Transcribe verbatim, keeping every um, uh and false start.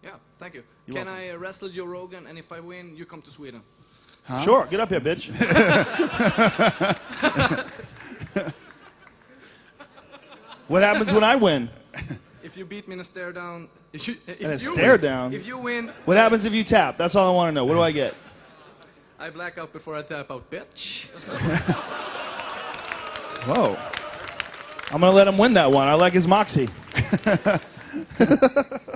Yeah, thank you. You're Can welcome. I uh, wrestle Joe Rogan, and if I win, you come to Sweden? Huh? Sure, get up here, bitch. What happens when I win? If you beat me in a stare down... If you, if In a you stare win, down? If you win... What happens if you tap? That's all I want to know. What do I get? I black out before I tap out, bitch. Whoa. I'm going to let him win that one. I like his moxie.